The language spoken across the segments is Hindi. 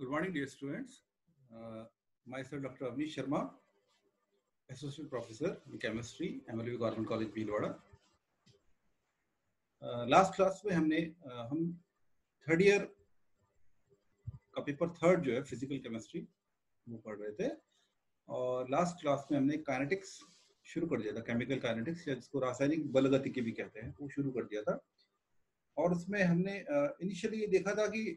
Good morning, dear students. Myself, Dr. Avnish Sharma, Associate Professor in Chemistry, MLV Government College, Bhilwara. Last class में हम थर्ड ईयर का पेपर थर्ड जो है फिजिकल केमिस्ट्री वो पढ़ रहे थे और लास्ट क्लास में हमने काइनेटिक्स शुरू कर दिया था, केमिकल काइनेटिक्स या जिसको रासायनिक बलगतिकी भी कहते हैं, वो शुरू कर दिया था। और उसमें हमने इनिशियली ये देखा था कि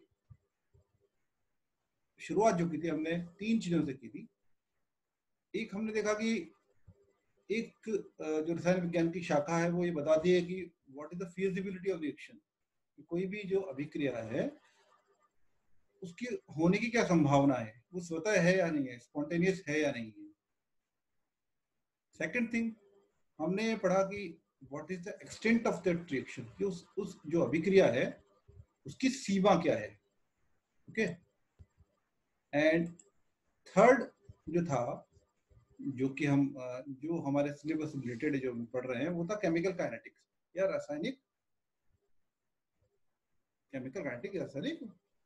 शुरुआत जो की थी हमने तीन चीजों से की थी। एक हमने देखा कि एक जो रसायन विज्ञान की शाखा है वो ये बताती है कि what is the feasibility of reaction, कोई भी जो अभिक्रिया है उसकी होने की क्या संभावना है, वो स्वतः है या नहीं है, स्पॉन्टेनियस है या नहीं है। सेकंड थिंग हमने ये पढ़ा कि what is the extent of that reaction, कि उस जो अभिक्रिया है उसकी सीमा क्या है। ओके, एंड थर्ड जो था जो कि हम जो हमारे सिलेबस से रिलेटेड जो पढ़ रहे हैं वो था केमिकल काइनेटिक्स या रासायनिक रासायनिक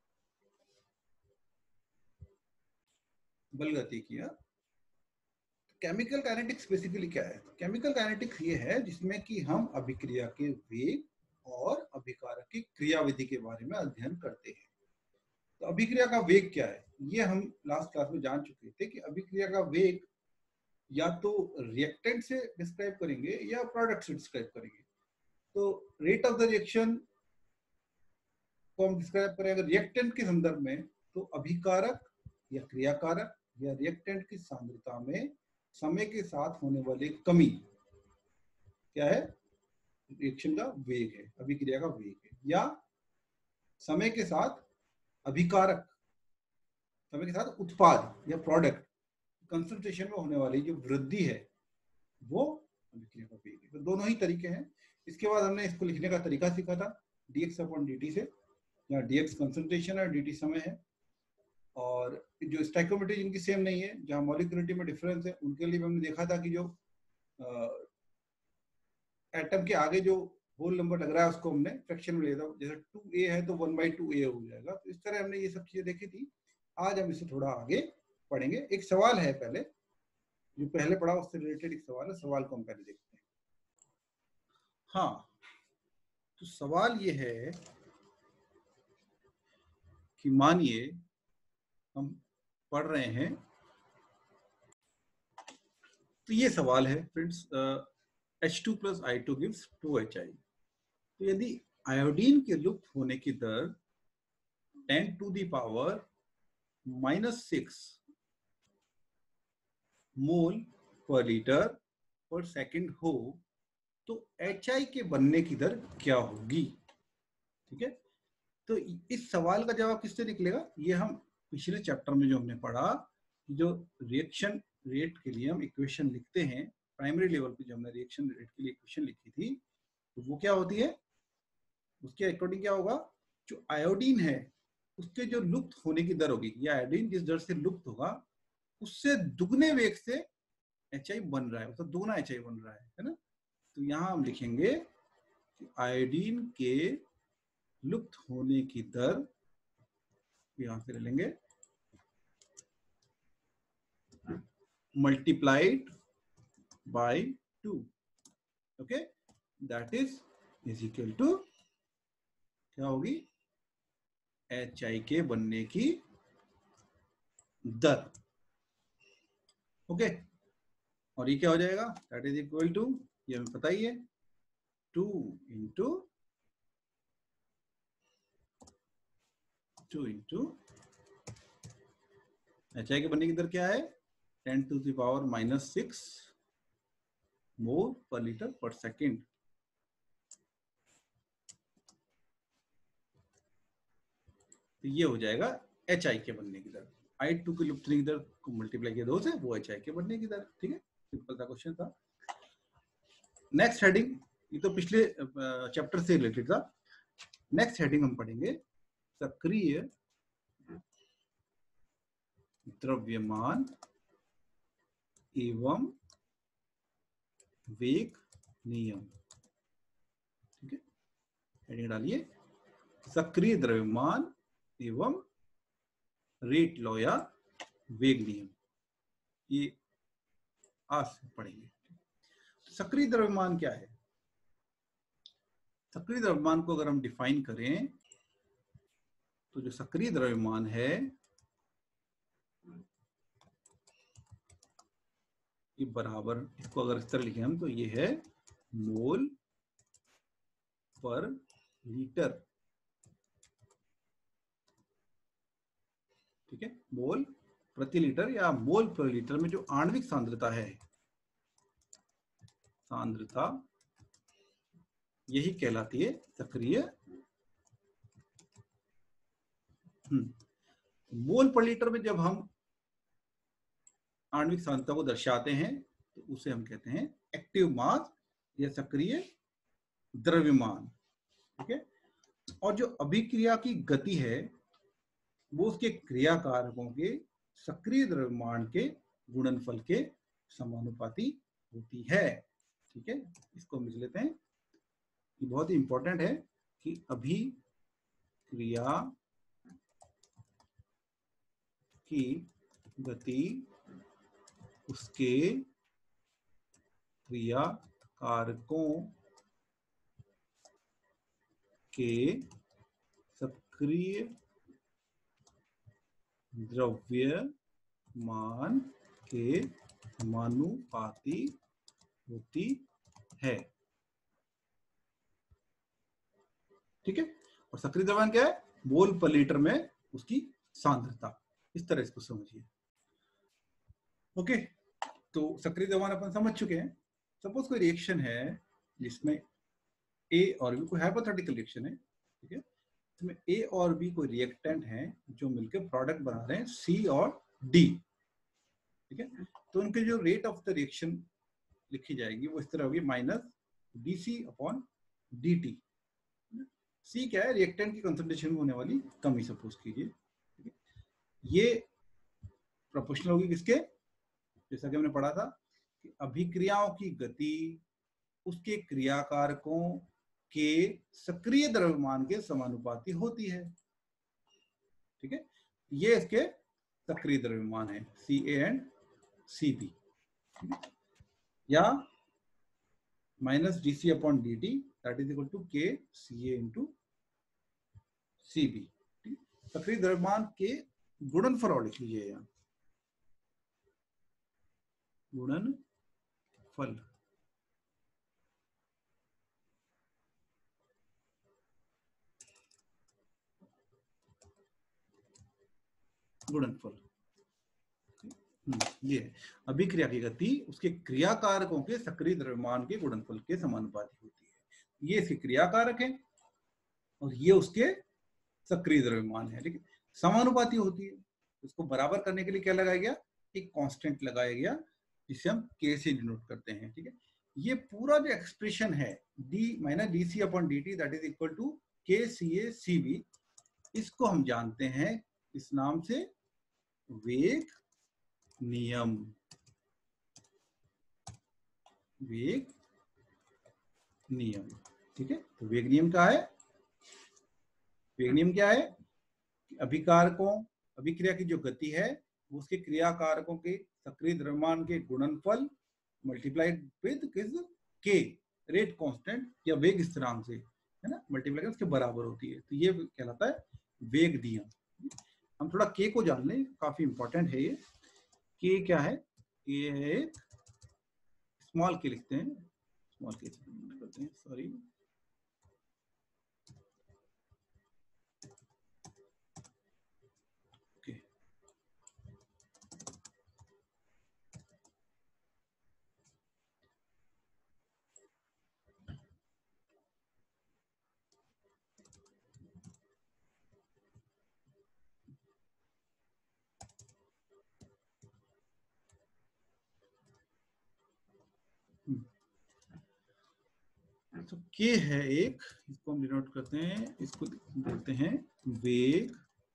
बलगतिकी। केमिकल काइनेटिक्स बेसिकली क्या है? केमिकल काइनेटिक्स ये है जिसमें कि हम अभिक्रिया के वेग और अभिकारक की क्रियाविधि के बारे में अध्ययन करते हैं। तो अभिक्रिया का वेग क्या है ये हम लास्ट क्लास में जान चुके थे कि अभिक्रिया का वेग या तो रिएक्टेंट से डिस्क्राइब करेंगे या प्रोडक्ट से डिस्क्राइब करेंगे। तो रेट ऑफ द रिएक्शन को हम डिस्क्राइब करेंगे रिएक्टेंट के संदर्भ में, तो अभिकारक या क्रियाकारक या रिएक्टेंट की सांद्रता में समय के साथ होने वाली कमी क्या है? रिएक्शन का वेग है, अभिक्रिया का वेग है। या समय के साथ अभिकारक, समय के साथ उत्पाद या प्रोडक्ट कंसंट्रेशन में होने वाली जो वृद्धि है वो अभिक्रिया का वेग है। तो दोनों ही तरीके हैं। इसके बाद हमने इसको लिखने का तरीका सीखा था dx अपॉन dt से, या dx कंसंट्रेशन है dt समय है। और जो स्टोइकियोमेट्री जिनकी सेम नहीं है, जहां मॉलिक्यूलरिटी में डिफरेंस है, उनके लिए हमने देखा था कि जो एटम के आगे जो होल नंबर लग रहा है उसको हमने फ्रैक्शन में लिया था। जैसे 2a है तो 1/2a हो जाएगा। तो इस तरह हमने ये सब चीजें देखी थी। आज हम इसे थोड़ा आगे पढ़ेंगे। एक सवाल है पहले, जो पहले पढ़ा उससे रिलेटेड एक सवाल है, सवाल को हम पहले देखते हैं। हाँ, तो सवाल ये है कि मानिए हम पढ़ रहे हैं, तो ये सवाल है friends, H2 + I2 gives 2HI। तो यदि आयोडीन के लुप्त होने की दर 10⁻⁻⁶ मोल पर लीटर पर सेकंड हो तो HI के बनने की दर क्या होगी? ठीक है, तो इस सवाल का जवाब किससे निकलेगा? ये हम पिछले चैप्टर में जो हमने पढ़ा, जो रिएक्शन रेट के लिए हम इक्वेशन लिखते हैं प्राइमरी लेवल पे, जो हमने रिएक्शन रेट के लिए इक्वेशन लिखी थी, तो वो क्या होती है? उसके अकॉर्डिंग क्या होगा? जो आयोडीन है उसके जो लुप्त होने की दर होगी, या आयोडीन जिस दर से लुप्त होगा उससे दुगने वेग से HI बन रहा है, मतलब दुगना HI बन रहा है ना। तो यहां हम लिखेंगे कि आयोडीन के लुप्त होने की दर, यहां से ले लेंगे multiplied by 2, okay, that is equal to क्या होगी? HI के बनने की दर। ओके, और ये क्या हो जाएगा? दैट इज इक्वल टू, ये हमें पता ही है, 2 इंटू HI के बनने की दर क्या है? 10⁻⁻⁶ मोल पर लीटर पर सेकेंड। तो ये हो जाएगा HI के बनने की दर। I2 के लुप्त होने की दर को मल्टीप्लाई किया 2 से, वो HI के बनने की दर। ठीक है, सिंपल सा क्वेश्चन था। नेक्स्ट हेडिंग, ये तो पिछले चैप्टर से रिलेटेड था। नेक्स्ट हेडिंग हम पढ़ेंगे सक्रिय द्रव्यमान एवं वेग नियम। ठीक है, हेडिंग डालिए सक्रिय द्रव्यमान एवं रेट लॉ या वेग नियम, ये आज पढ़ेंगे। सक्रिय द्रव्यमान क्या है? सक्रिय द्रव्यमान को अगर हम डिफाइन करें तो जो सक्रिय द्रव्यमान है ये बराबर, इसको अगर इस तरह लिखें हम तो ये है मोल पर लीटर, ठीक है, मोल प्रति लीटर या मोल पर लीटर में जो आणविक सांद्रता है, सांद्रता, यही कहलाती है सक्रिय। मोल पर लीटर में जब हम आणविक सांद्रता को दर्शाते हैं तो उसे हम कहते हैं एक्टिव मास या सक्रिय द्रव्यमान, ठीक है। और जो अभिक्रिया की गति है वो उसके क्रिया कारकों के सक्रिय द्रव्यमान के गुणनफल के समानुपाती होती है, ठीक है। इसको हम लिख लेते हैं, ये बहुत ही इंपॉर्टेंट है कि अभिक्रिया की गति उसके क्रिया कारकों के सक्रिय द्रव्यमान के समानुपाती होती है, ठीक है। और सक्रिय द्रव्यमान क्या है? मोल पर लीटर में उसकी सांद्रता, इस तरह इसको समझिए। ओके, तो सक्रिय द्रव्यमान अपन समझ चुके हैं। सपोज कोई रिएक्शन है जिसमें ए और बी, कोई हाइपोथेटिकल रिएक्शन है, ठीक है, इसमें ए और बी कोई रिएक्टेंट हैं जो मिलकर प्रोडक्ट बना रहे हैं सी और डी, ठीक है। तो उनके जो रेट ऑफ द रिएक्शन लिखी जाएगी वो इस तरह होगी, minus D C upon D. C क्या है? रिएक्टेंट की कंसंट्रेशन में होने वाली कमी, सपोज कीजिए, ठीक है। ये प्रोपोर्शनल होगी किसके? जैसा कि हमने पढ़ा था कि अभिक्रियाओं की गति उसके क्रियाकारकों के सक्रिय द्रव्यमान के समानुपाती होती है, ठीक है। ये इसके सक्रिय द्रव्यमान है C A and C B, या minus D C upon D T that is equal to K C A into C B. सक्रिय द्रव्यमान के गुणनफल और लिख लीजिए यहाँ, गुणनफल, गुणनफल ये है अभिक्रिया की गति उसके क्रियाकारकों के सक्रिय द्रव्यमान के गुणनफल के समानुपाती होती है। ये इसके क्रियाकारक है और ये उसके सक्रिय द्रव्यमान है, ठीक है, समानुपाती होती है। इसको बराबर करने के लिए क्या लगाया गया? एक कांस्टेंट लगाया गया जिसे हम के से डिनोट करते हैं, ठीक है। ये पूरा जो एक्सप्रेशन है D minus D C upon D T that is equal to K C A C B, इसको हम जानते हैं इस नाम से वेग नियम। वेग नियम, ठीक है। तो वेग नियम क्या है? वेग नियम क्या है? अभिकारकों, अभिक्रिया की जो गति है वो उसके क्रियाकारकों के सक्रिय द्रव्यमान के गुणनफल मल्टीप्लाइड विद किस? के, रेट कांस्टेंट या वेग स्थिरांक से, है ना, मल्टीप्लाई उसके बराबर होती है। तो ये कहलाता है वेग नियम। हम थोड़ा के को जान लें, काफी इंपॉर्टेंट है ये। के क्या है? ये है स्मॉल के लिखते हैं, स्मॉल के करते हैं, सॉरी, तो के है एक, इसको हम डिनोट करते हैं, इसको बोलते हैं वेग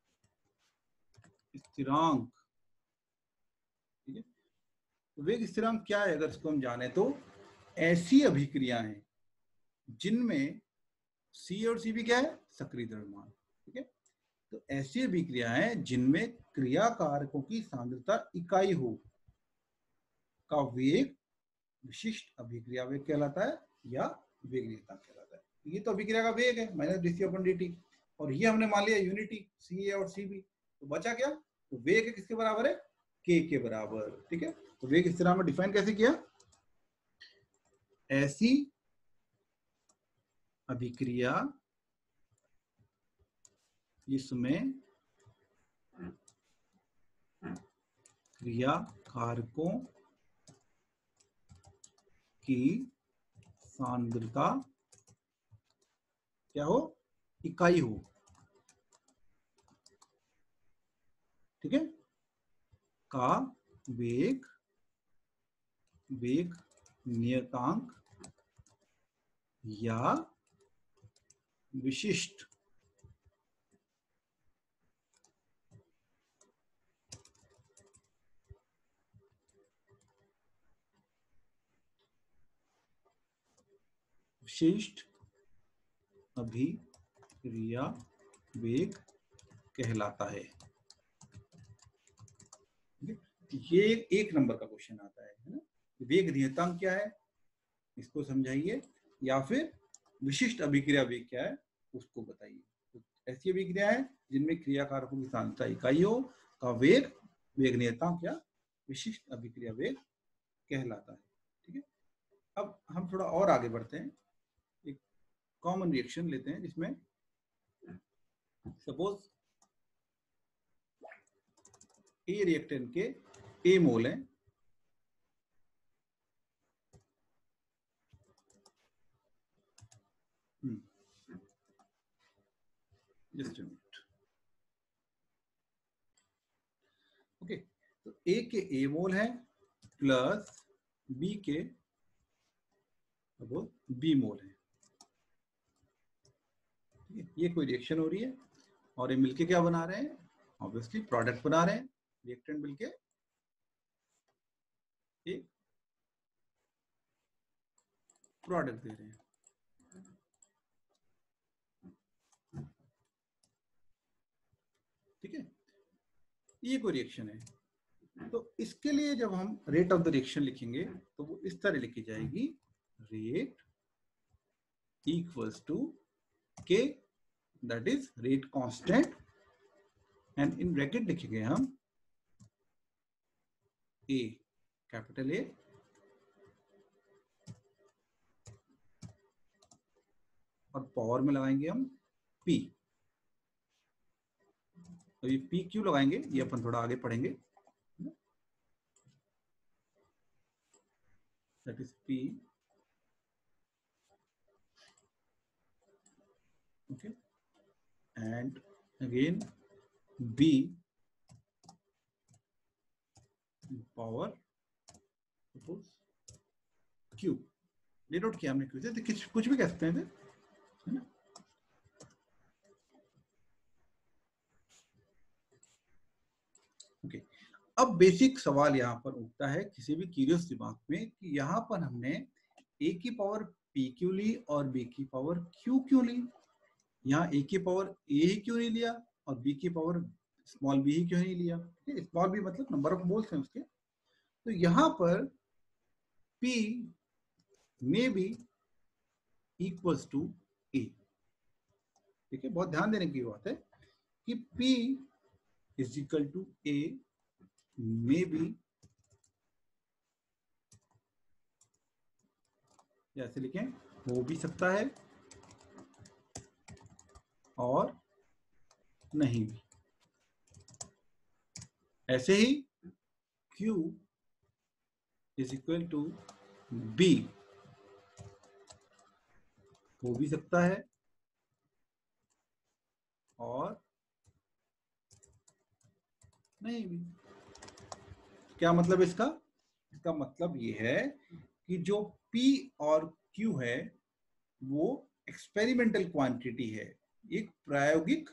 स्थिरांक, ठीक है। तो वेग स्थिरांक क्या है? अगर इसको हम जाने तो ऐसी अभिक्रियाएं जिनमें सी और सी भी क्या है? सक्रिय द्रव्यमान, ठीक है। तो ऐसी अभिक्रियाएं जिनमें क्रिया कारकों की सांद्रता इकाई हो का वेग विशिष्ट अभिक्रिया वेग कहलाता है या वेग नियतांक कहलाता है। ये तो अभिक्रिया का वेग है माइनस डीसी अपन dt, और ये हमने मान लिया यूनिटी सी ए और सी बी। तो बचा क्या? तो वेग किसके बराबर है? के के बराबर। ठीक है, तो वेग इस तरह में डिफाइन कैसे किया? ऐसी अभिक्रिया जिसमें क्रिया कारकों की सांद्रता क्या हो? इकाई हो। ठीक है, का वेग नियतांक या विशिष्ट अभिक्रिया वेग कहलाता है। ये एक नंबर का क्वेश्चन आता है ना, वेग नियतांक क्या है इसको समझाइए, या फिर विशिष्ट अभिक्रिया वेग क्या है उसको बताइए। तो ऐसी अभिक्रिया है जिनमें क्रिया कारकों की सांद्रता इकाई हो का वेग नियतांक या विशिष्ट अभिक्रिया वेग कहलाता है। ठीक है, अब हम थोड़ा और आगे बढ़ते हैं, एक कॉमन रिएक्शन लेते हैं जिसमें सपोज ए रिएक्टेंट के ए मोल है, जस्ट अ मिनट। ओके, तो ए के ए मोल है प्लस बी के बी मोल है। ये कोई रिएक्शन हो रही है और ये मिलके क्या बना रहे हैं? ऑब्वियसली प्रोडक्ट बना रहे हैं, रिएक्टेंट मिलके एक प्रोडक्ट दे रहे हैं। ठीक है, ये कोई रिएक्शन है। तो इसके लिए जब हम रेट ऑफ द रिएक्शन लिखेंगे तो वो इस तरह लिखी जाएगी, rate equals to K, that is rate constant, and in bracket लिखेंगे हम ए, कैपिटल ए, और पावर में लगाएंगे हम पी। तो ये पी क्यों लगाएंगे ये अपन थोड़ा आगे पढ़ेंगे। That is P, okay, and again B power suppose Q, denote किया हमने क्यू से, तो कुछ भी कह सकते हैं है ना। ओके, अब बेसिक सवाल यहाँ पर उठता है किसी भी क्यूरियस दिमाग में कि यहाँ पर हमने ए की पावर पी क्यों ली और बी की पावर क्यू क्यों ली? यहाँ ए की पावर ए ही क्यों नहीं लिया और बी की पावर स्मॉल बी ही क्यों नहीं लिया? स्मॉल बी मतलब नंबर ऑफ मोल्स हैं उसके। तो यहाँ पर P में बी इक्वल्स टू ए। ठीक है, बहुत ध्यान देने की बात है कि P is equal to A में बी, जैसे लिखें हो भी सकता है और नहीं भी। ऐसे ही Q is equal to B, हो भी सकता है और नहीं भी। क्या मतलब इसका? इसका मतलब ये है कि जो P और Q है वो एक्सपेरिमेंटल क्वांटिटी है, एक प्रायोगिक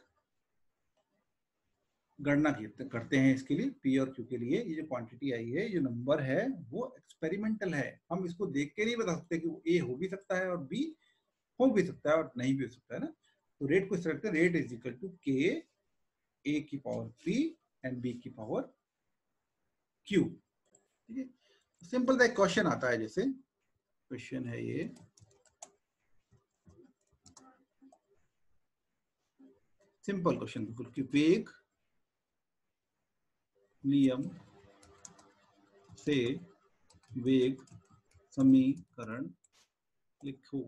गणना करते हैं इसके लिए। P और Q के लिए ये जो क्वांटिटी आई है, जो नंबर है, वो एक्सपेरिमेंटल है। हम इसको देख के नहीं बता सकते कि वो A हो भी सकता है और B हो भी सकता है और नहीं भी हो सकता है ना। तो रेट को इस तरह रखते हैं, रेट इज इक्वल टू के a की पावर p एंड b की पावर q। ठीक है, सिंपल सा एक क्वेश्चन आता है, जैसे क्वेश्चन है ये, सिंपल क्वेश्चन बिल्कुल, कि वेग नियम से वेग समीकरण लिखो।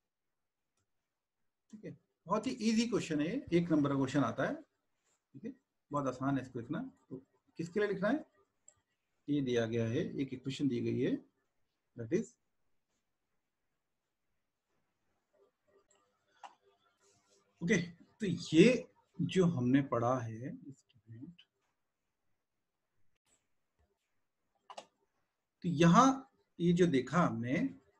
ठीक है, बहुत ही इजी क्वेश्चन है, 1 नंबर का क्वेश्चन आता है। ठीक है, बहुत आसान है इसको लिखना। तो किसके लिए लिखना है, ये दिया गया है, एक इक्वेशन दी गई है, दैट इज ओके। तो ये जो हमने पढ़ा है, तो यहां ये जो देखा हमने,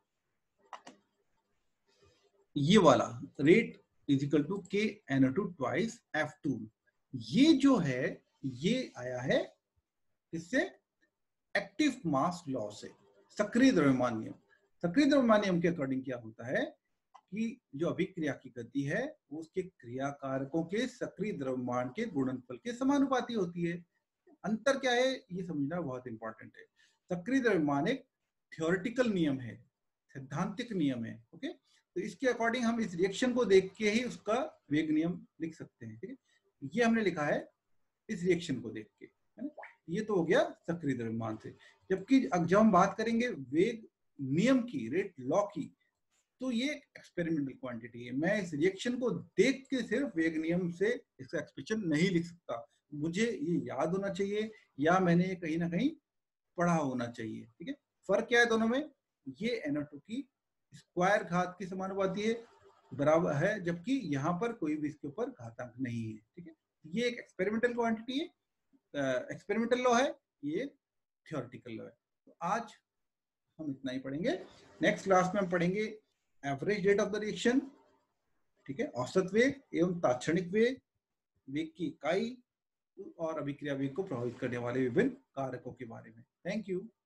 ये वाला रेट इज इक्वल टू के NO2 ट्वाइस F2, ये जो है ये आया है इससे एक्टिव मास लॉ से, सक्रिय द्रव्यमान नियम। सक्रिय द्रव्यमान नियम के अकॉर्डिंग क्या होता है कि जो अभिक्रिया की गति है वो उसके क्रिया कारकों के सक्रिय द्रव्यमान के गुणनफल के समानुपाती होती है। अंतर क्या है ये समझना बहुत इंपॉर्टेंट है। सक्रिय द्रव्यमान एक थ्योरेटिकल नियम है, सैद्धांतिक नियम है। ओके, तो इसके अकॉर्डिंग हम इस रिएक्शन को देख के ही उसका वेग नियम लिख सकते हैं। ठीक है, ये हमने लिखा है इस रिएक्शन को देख के, है ना। ये तो हो गया सक्रिय द्रव्यमान से। जबकि जब हम बात करेंगे वेग नियम की, रेट लॉ की, तो ये एक्सपेरिमेंटल क्वांटिटी है। मैं इस रिएक्शन को देख के सिर्फ वेग नियम से इसका एक्सप्रेशन नहीं लिख सकता, मुझे ये याद होना चाहिए या मैंने ये कहीं ना कहीं पढ़ा होना चाहिए। ठीक है, फर्क क्या है दोनों में, ये NO2 की स्क्वायर घात की समानुपाती है, बराबर है, जबकि यहाँ पर कोई भी इसके ऊपर घातांक नहीं है। ठीक है, ये एक एक्सपेरिमेंटल क्वांटिटी है, एक्सपेरिमेंटल लॉ है, ये थ्योरेटिकल लॉ है। तो आज हम इतना ही पढ़ेंगे। नेक्स्ट क्लास में हम पढ़ेंगे average rate of the reaction, ठीक है, औसत वेग एवं तात्क्षणिक वेग, वेग की इकाई और अभिक्रिया वेग को प्रभावित करने वाले विभिन्न कारकों के बारे में। Thank you.